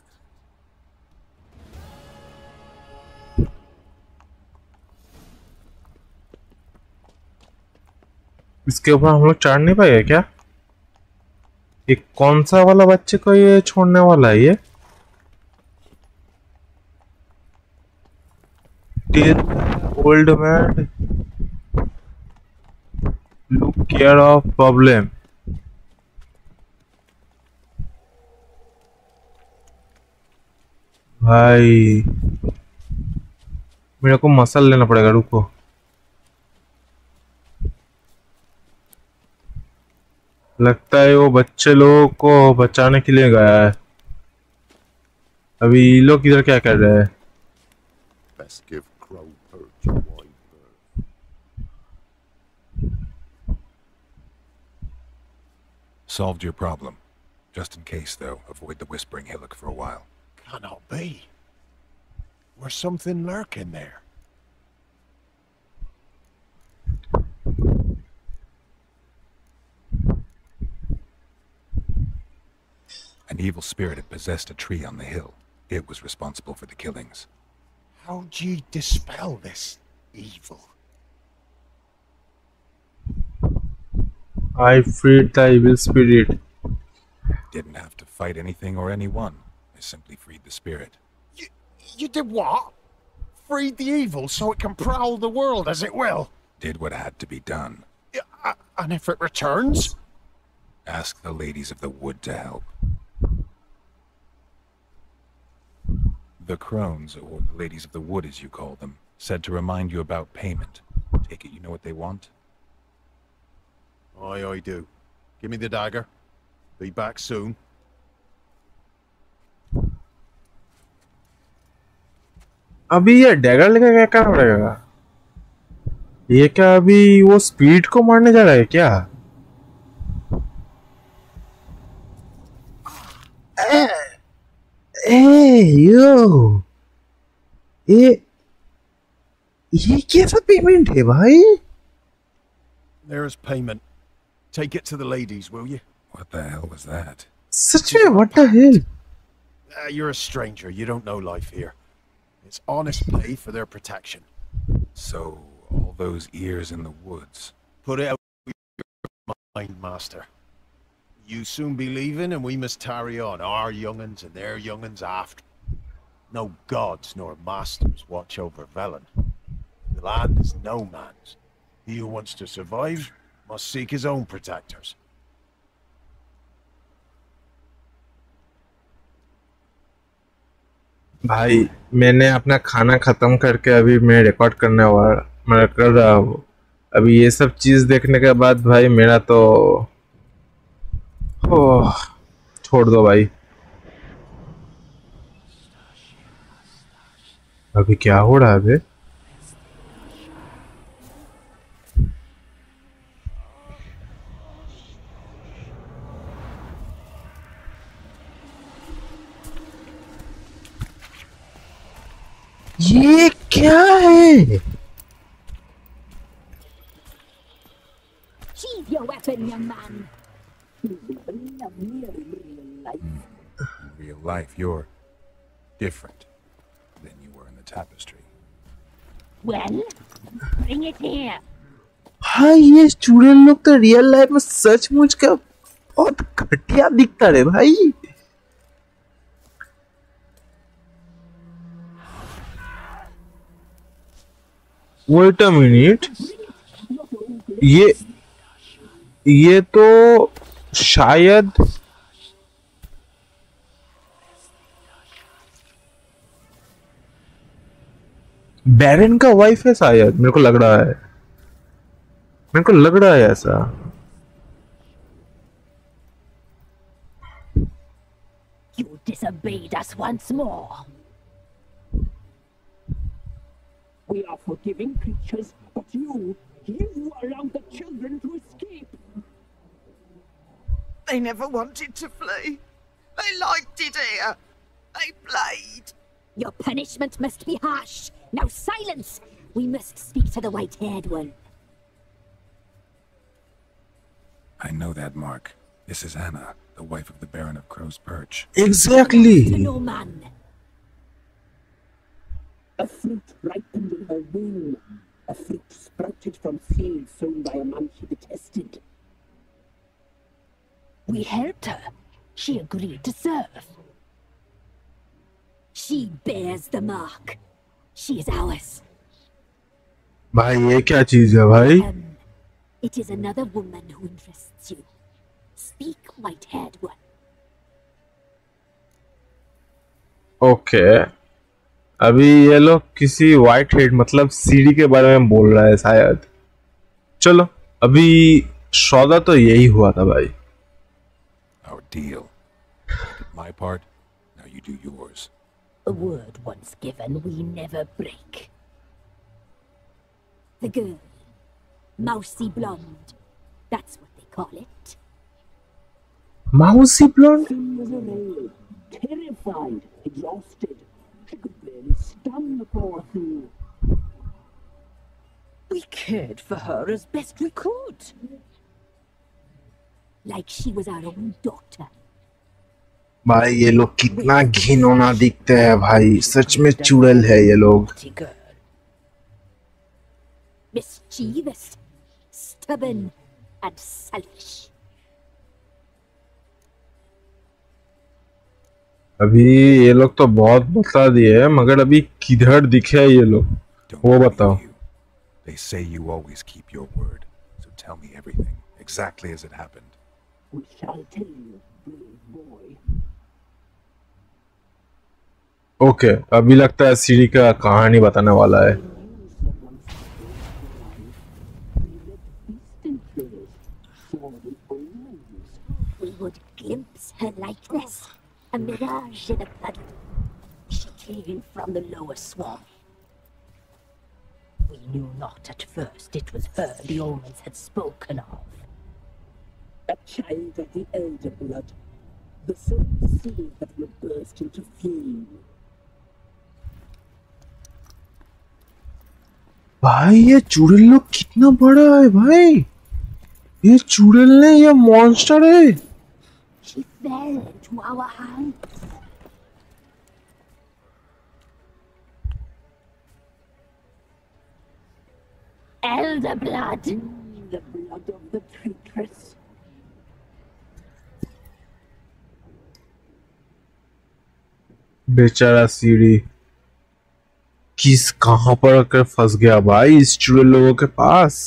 Speaker 1: इसके ऊपर हम लोग चढ़ नहीं पाएंगे क्या? ये कौन सा वाला बच्चे को ये छोड़ने वाला है ये? Old man, look care of problem. भाई मेरे को मसल लेना पड़ेगा, रुको। लगता है वो बच्चे लोगों को बचाने के लिए गया है। अभी ये लोग इधर क्या कर रहे हैं?
Speaker 2: Best give crow perch a wide berth. Solved your problem. Just in case, though, avoid the Whispering Hillock for a while.
Speaker 3: Cannot be. There's something lurking there.
Speaker 2: An evil spirit had possessed a tree on the hill. It was responsible for the killings.
Speaker 3: How'd ye dispel this evil?
Speaker 1: I freed the evil spirit.
Speaker 2: Didn't have to fight anything or anyone. I simply freed the spirit.
Speaker 3: You, you did what? Freed the evil so it can prowl the world as it will?
Speaker 2: Did what had to be done.
Speaker 3: Yeah, uh, and if it returns?
Speaker 2: Ask the ladies of the wood to help. The crones, or the ladies of the wood as you call them, said to remind you about payment. Take it you know what they want?
Speaker 3: Aye, I do. Give me the dagger. Be back soon.
Speaker 1: अभी ये dagger लेकर क्या करना पड़ेगा? ये क्या अभी वो स्पीड को मारने जा रहा है क्या? ए यो ये ये कैसा पेमेंट है भाई?
Speaker 3: There's payment. Take it to the ladies, will you?
Speaker 2: What the hell was that?
Speaker 1: सच में what the hell?
Speaker 3: Uh, you're a stranger. You don't know life here. It's honest pay for their protection.
Speaker 2: So, all those ears in the woods.
Speaker 3: Put it out with your mind, master. You soon be leaving, and we must tarry on, our young'uns and their young'uns after. No gods nor masters watch over Velen. The land is no man's. He who wants to survive must seek his own protectors.
Speaker 1: भाई मैंने अपना खाना खत्म करके अभी मैं record करने वाला मैं कर रहा हूँ। अभी ये सब चीज देखने के बाद भाई मेरा तो ओह छोड़ दो भाई। अभी क्या हो रहा है अभी? ये क्या है?
Speaker 4: Sheathe your weapon, young man. In
Speaker 2: real life, you're different than you were in the tapestry.
Speaker 4: Well, bring it here.
Speaker 1: भाई ये स्टूडेंट लोग तो रियल लाइफ में सचमुच का बहुत घटिया दिखता है भाई। Wait a minute, ये ये तो शायद बैरन का वाइफ है, शायद मेरे को लग रहा है, मेरे को लग रहा है ऐसा।
Speaker 4: You disobeyed us once more.
Speaker 5: We are forgiving creatures, but you, you allowed the children to escape.
Speaker 6: They never wanted to flee. They liked it here. They played.
Speaker 4: Your punishment must be harsh. Now silence! We must speak to the white-haired one.
Speaker 2: I know that, Mark. This is Anna, the wife of the Baron of Crow's Perch.
Speaker 4: To
Speaker 1: exactly
Speaker 4: no man.
Speaker 5: A fruit ripened in her womb. A fruit sprouted from seeds sown by a man she detested.
Speaker 4: We helped her. She agreed to serve. She bears the mark. She is ours.
Speaker 1: भाई ये क्या चीज है भाई?
Speaker 4: Um, it is another woman who interests you. Speak, white-haired one.
Speaker 1: Okay okay. अभी ये लोग किसी वाइट हेड मतलब सीढ़ी के बारे में बोल रहा है शायद। चलो अभी सौदा तो यही हुआ था भाई।
Speaker 2: Our deal. I did my part. Now you do yours.
Speaker 4: A word once given, we never break. The girl, mousy blonde, that's what they call it.
Speaker 1: Mousy blonde?
Speaker 5: She was arrayed, terrified, exhausted. She could barely stand the poor thing.
Speaker 4: We cared for her as best we could. Like she was our own daughter.
Speaker 1: भाई ये लोग कितना घिनौना दिखते हैं भाई, सच में चुड़ैल है ये लोग।
Speaker 4: Naughty girl. Mischievous, stubborn, and selfish.
Speaker 1: अभी ये लोग तो बहुत बता दिए हैं, मगर अभी किधर दिखे ये लोग
Speaker 2: Don't
Speaker 1: वो
Speaker 2: believe
Speaker 1: बताओ।
Speaker 2: you. They say you always keep your word. So tell me everything, exactly as it happened.
Speaker 5: We shall tell you, brave boy.
Speaker 1: Okay okay, अभी लगता है सीढ़ी का कहानी बताने वाला है।
Speaker 4: We would glimpse her like this, a mirage in a puddle. She came from the lower swamp. We knew not at first it was her the omens had spoken of.
Speaker 5: A child of the elder blood, the same seed that would burst into flame.
Speaker 1: भाई ये चुड़ैल लोग कितना बड़ा है भाई, ये चुड़ैल नहीं ये मॉन्स्टर है।
Speaker 4: She fell into our hands. Elder blood.
Speaker 5: The blood of the traitress.
Speaker 1: बेचारा सीढ़ी किस कहां पर आकर फंस गया भाई इस चुड़ैल लोगों के पास।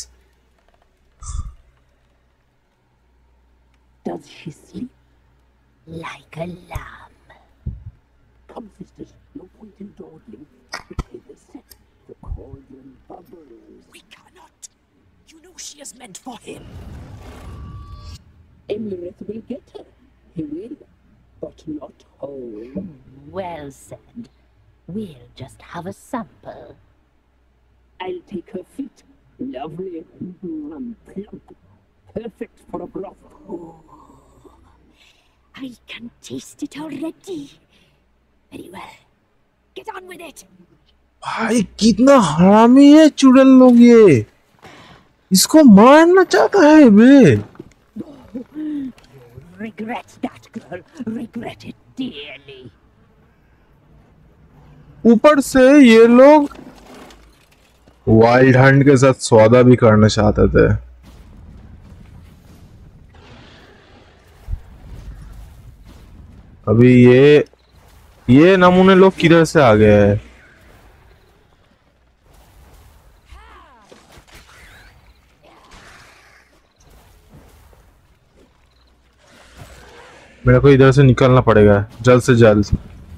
Speaker 5: Does she sleep?
Speaker 4: Like a lamb.
Speaker 5: Come, sisters, no point in dawdling. The table is set. The cauldron bubbles.
Speaker 6: We cannot. You know she is meant for him.
Speaker 5: Emireth will get her. He will, but not whole.
Speaker 4: Well said. We'll just have a sample.
Speaker 5: I'll take her feet. Lovely. Mm, plump. Perfect for a broth.
Speaker 4: I can taste it already. Very well. Get on with it.
Speaker 1: भाई कितना हरामी है चुड़ैल लोग, ये इसको मारना चाहता है बे।
Speaker 4: Regret that, girl. Regret it dearly.
Speaker 1: ऊपर से ये लोग वाइल्ड हंट के साथ सौदा भी करना चाहते थे। अभी ये ये नमूने लोग किधर से आ गए हैं? मेरे को इधर से निकलना पड़ेगा जल्द से जल्द।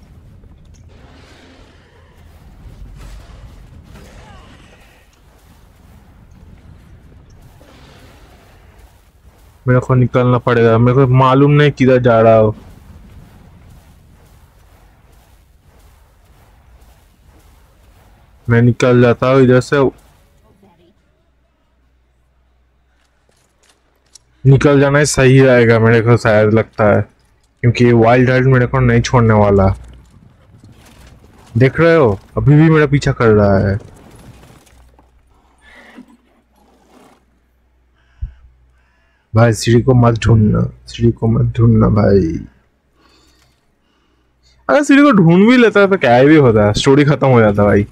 Speaker 1: मेरे को निकलना पड़ेगा, मेरे को मालूम नहीं किधर जा रहा हो। मैं निकल जाता हूँ इधर से, निकल जाना ही सही रहेगा मेरे को शायद लगता है, क्योंकि वाइल्ड हार्ट मेरे को नहीं छोड़ने वाला। देख रहे हो अभी भी मेरा पीछा कर रहा है। भाई सीढ़ी को मत ढूंढना, सीढ़ी को मत ढूंढना भाई। अगर सीढ़ी को ढूंढ भी लेता है तो क्या भी होता है, स्टोरी खत्म हो जाता भाई।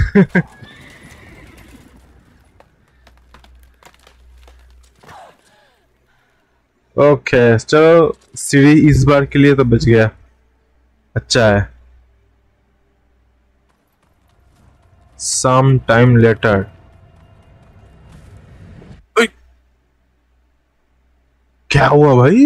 Speaker 1: ओके चलो, सीढ़ी इस बार के लिए तो बच गया, अच्छा है। सम टाइम लेटर, क्या हुआ भाई?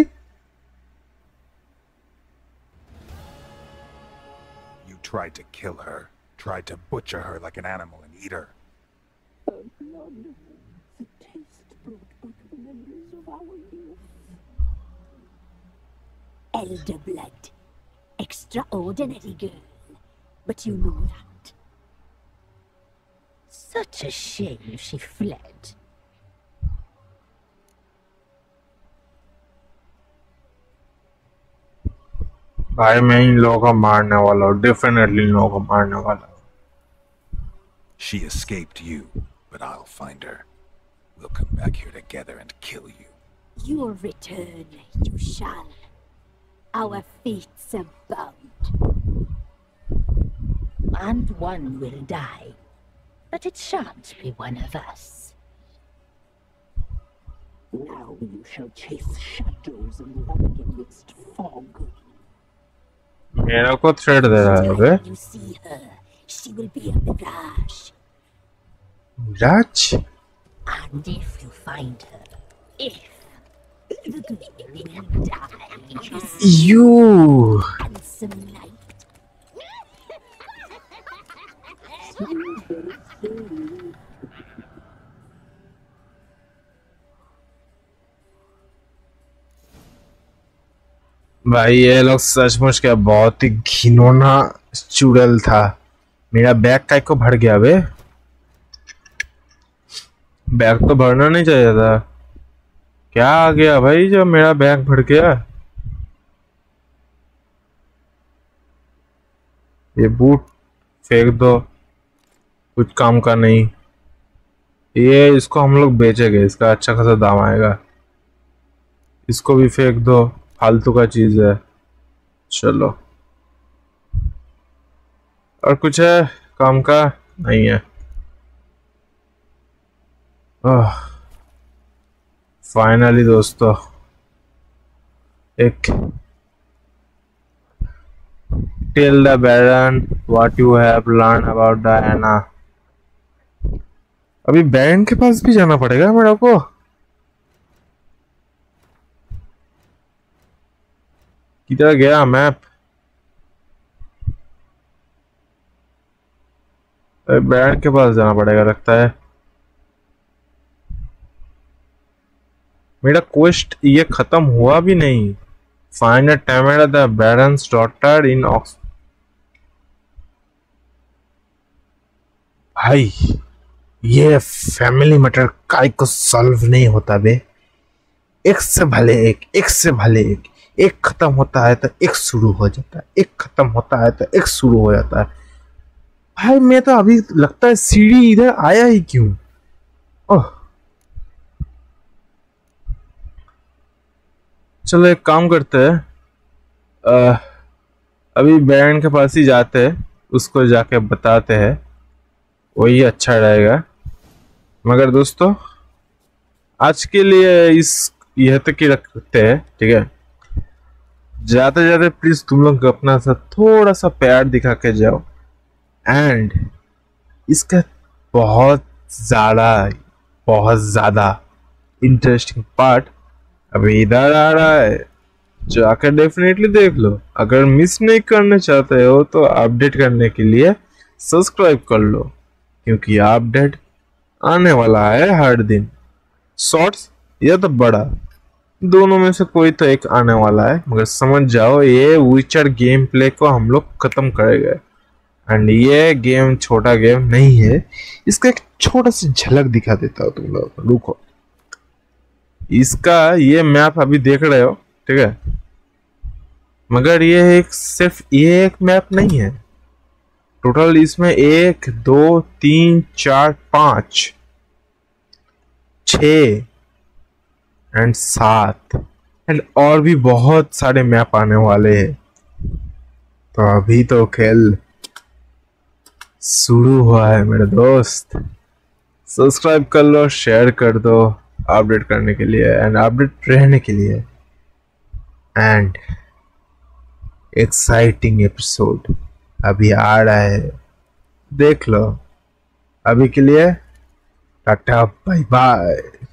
Speaker 5: You tried to kill her, tried to butcher her like an animal and eat her.
Speaker 4: Her blood, the taste brought back the memories of our youth. Elder blood, extraordinary girl, but you know that. Such a shame she fled.
Speaker 1: भाई मैं इन लोगों को मारने वाला हूँ, definitely in लोगों को मारने वाला हूँ।
Speaker 5: She escaped you, but I'll find her. We'll come back here together and kill you.
Speaker 4: Your return, you shall. Our fates are bound. And one will die, but it shan't be one of us. Now you shall chase shadows and walk amidst fog.
Speaker 1: मेरा को thread दे रहा है बे।
Speaker 4: You see her, she will be a mirage.
Speaker 1: Mirage?
Speaker 4: And if you find her, if the girl will die,
Speaker 1: You.
Speaker 4: handsome night.
Speaker 1: भाई ये लोग सचमुच क्या बहुत ही घिनौना चुड़ैल था। मेरा बैग काय को भर गया बे, बैग तो भरना नहीं चाहिए था। क्या आ गया भाई जब मेरा बैग भर गया? ये बूट फेंक दो, कुछ काम का नहीं। ये इसको हम लोग बेचेंगे, इसका अच्छा खासा दाम आएगा। इसको भी फेंक दो, फालतू का चीज है। चलो, और कुछ है काम का? नहीं है। फाइनली दोस्तों एक tell the baron what you have learn about Diana. अभी बैरन के पास भी जाना पड़ेगा मेरे को। किधर गया मैप? बैरन के पास जाना पड़ेगा लगता है। मेरा क्वेस्ट ये खत्म हुआ भी नहीं। Find Tamara the baron's daughter in ox. भाई ये फैमिली मैटर काय को सॉल्व नहीं होता बे। एक से भले एक, एक से भले एक। एक खत्म होता है तो एक शुरू हो जाता है, एक खत्म होता है तो एक शुरू हो जाता है। भाई मैं तो अभी लगता है सीढ़ी इधर आया ही क्यों? ओह चलो एक काम करते हैं, आ, अभी बैरन के पास ही जाते हैं, उसको जाके बताते हैं, वही अच्छा रहेगा। मगर दोस्तों आज के लिए इस यह तक ही रखते हैं, ठीक है? जाते जाते प्लीज तुम लोग अपना सा थोड़ा सा प्यार दिखा के जाओ। एंड इसका बहुत ज्यादा बहुत ज्यादा इंटरेस्टिंग पार्ट अभी इधर आ रहा है। जाकर डेफिनेटली देख लो। अगर मिस नहीं करना चाहते हो तो अपडेट करने के लिए सब्सक्राइब कर लो, क्योंकि अपडेट आने वाला है हर दिन। शॉर्ट्स या तो बड़ा, दोनों में से कोई तो एक आने वाला है। मगर समझ जाओ ये विचर गेम प्ले को हम लोग खत्म करेंगे। एंड ये गेम छोटा गेम नहीं है, इसका एक छोटा सी झलक दिखा देता हूँ तुम लोग, रुको। इसका ये मैप अभी देख रहे हो, ठीक है, मगर ये एक सिर्फ ये एक मैप नहीं है। टोटल इसमें एक दो तीन चार पांच छ एंड सात एंड और भी बहुत सारे मैप आने वाले हैं। तो अभी तो खेल शुरू हुआ है मेरे दोस्त। सब्सक्राइब कर लो, शेयर कर दो अपडेट करने के लिए एंड अपडेट रहने के लिए। एंड एक्साइटिंग एपिसोड अभी आ रहा है, देख लो। अभी के लिए टाटा बाय बाय।